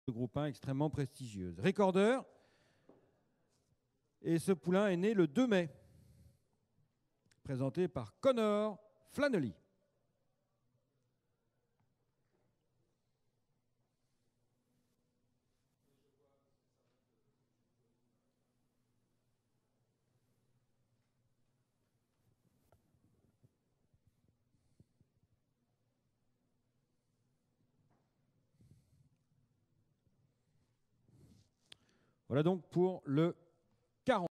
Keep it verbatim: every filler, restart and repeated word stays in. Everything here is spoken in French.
de groupe un extrêmement prestigieuse. Recordeur. Et ce poulain est né le deux mai. Présenté par Connor Flannelly. Voilà donc pour le quarante.